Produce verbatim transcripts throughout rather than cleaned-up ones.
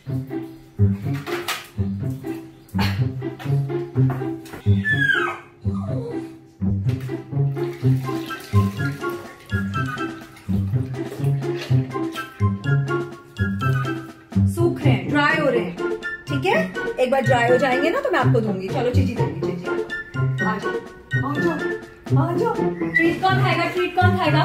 सूख रहे हैं, ड्राई हो रहे हैं, ठीक है। एक बार ड्राई हो जाएंगे ना तो मैं आपको दूंगी। चलो चीजी दूंगी, चीजी आ जाओ आ जाओ आ जाओ। ट्रीट कौन खाएगा, ट्रीट कौन खाएगा?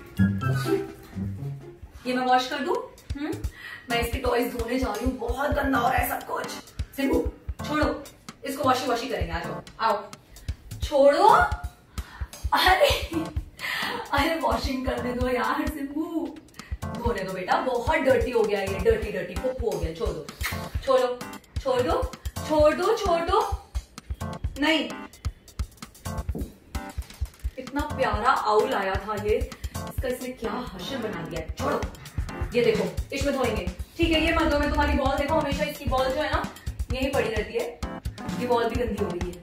ये मैं वॉश कर दूं? हम्म मैं इसके टॉयज धोने जा रही हूँ, बहुत गंदा हो रहा है सब कुछ। सिंबू छोड़ो, इसको वॉशी वॉशी करेंगे। आ जाओ, आओ, छोड़ो। अरे अरे वॉशिंग करने दो यार सिंबू, धोने दो बेटा, बहुत डर्टी हो गया ये, डर्टी डर्टी पुप्पू हो गया। छोड़ दो, छोड़ो, छोड़ दो, छोड़ दो, छोड़ दो। नहीं, इतना प्यारा आउल आया था ये, इसका इसने क्या हश्र बना दिया है। छोड़ो, ये देखो, इसमें धोएंगे, ठीक है। ये मत दो, मैं तुम्हारी बॉल देखो, हमेशा इसकी बॉल जो है ना यही पड़ी रहती है। ये बॉल भी गंदी हो गई है।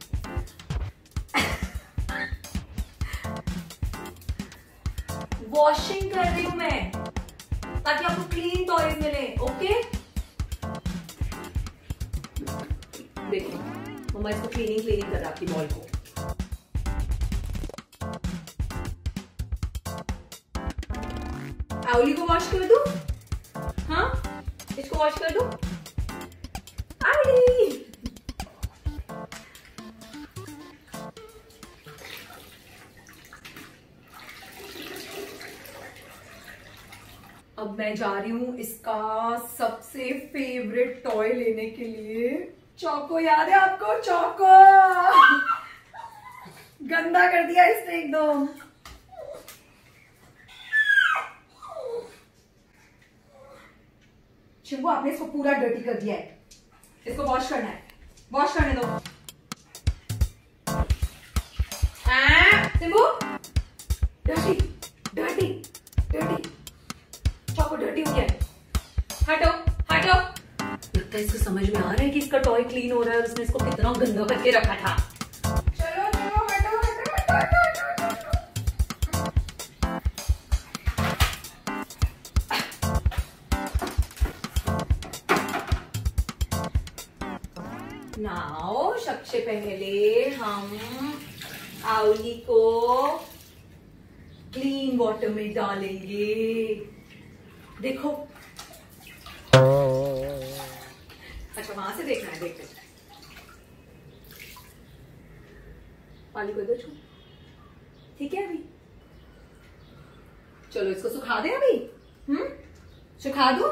वॉशिंग कर रही हूं मैं ताकि आपको क्लीन टॉयज मिले, ओके। देखो मम्मा इसको क्लीनिंग क्लीनिंग कर रहा है आपकी बॉल को। आउली को वॉश कर दूं? हाँ, इसको वॉश कर दूं? आउली अब मैं जा रही हूँ इसका सबसे फेवरेट टॉय लेने के लिए। चौको याद है आपको? चौको गंदा कर दिया इसने एकदम। शिंबू आपने इसको पूरा डर्टी कर दिया है, इसको वॉश करना है, वॉश करने दो। शिंबू डर्टी डर्टी डर्टी, चौको डर्टी हो गया है, हटो हटो। लगता है इसको समझ में आ रहा है कि इसका टॉय क्लीन हो रहा है और उसने इसको कितना गंदा करके रखा था। चलो चलो हटो हटो हटो हटो। नाउ सबसे पहले हम आउली को क्लीन वाटर में डालेंगे। देखो, अच्छा वहां से देखना है, देखो पानी को दो, ठीक है। अभी चलो इसको सुखा दे, अभी हम्म सुखा दो।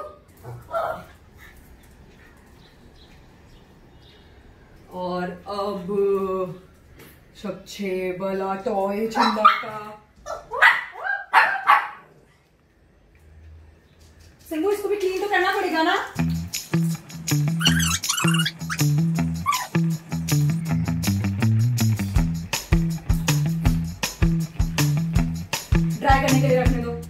और अब सबसे बड़ा टॉय सिम्बा का। सिंबू इसको भी क्लीन तो करना पड़ेगा ना। ड्राई करने के लिए रखने दो।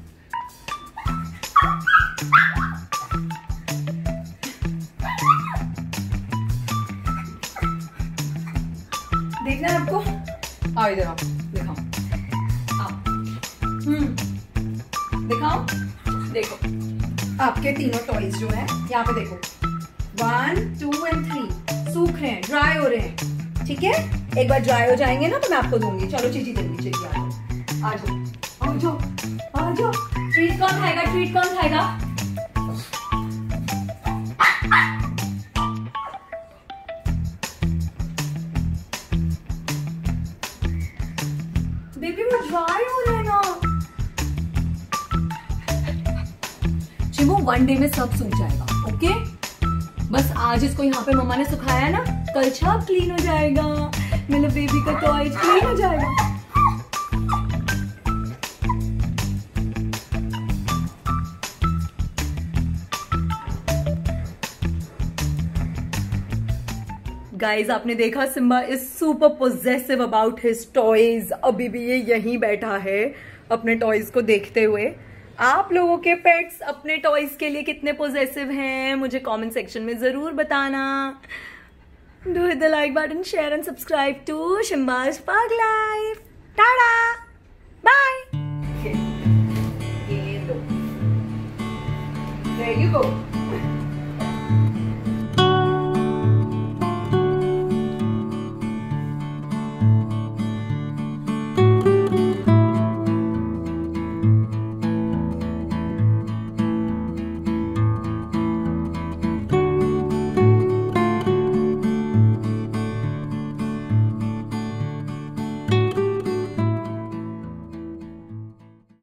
देखना है आपको? आओ इधर आओ, दिखाओ, आओ, हम्म दिखाओ, देखो आपके तीनों टॉयज जो है यहाँ पे देखो, वन टू एंड थ्री सूख रहे हैं, ड्राई हो रहे हैं, ठीक है। एक बार ड्राई हो जाएंगे ना तो मैं आपको दूंगी। चलो चीजी दूंगी, चीजी आ जाओ आ जाओ आ जाओ। ट्रीट कौन खाएगा, ट्रीट कौन खाएगा? बेबी वो ड्राई हो रहे हैं ना। चिमू वन डे में सब सूख जाएगा, ओके। बस आज इसको यहाँ पे मम्मा ने सुखाया है ना, कल सब क्लीन हो जाएगा, मेरे बेबी का टॉय क्लीन हो जाएगा। गाइज आपने देखा, Simba is super possessive about his toys. अभी भी ये यहीं बैठा है अपने टॉयज को देखते हुए। आप लोगों के पेट्स अपने टॉयज के लिए कितने पोजेसिव हैं मुझे कमेंट सेक्शन में जरूर बताना। Do hit the like button, share and subscribe to Simba's pug life. Tata, bye. ये लो, there you go.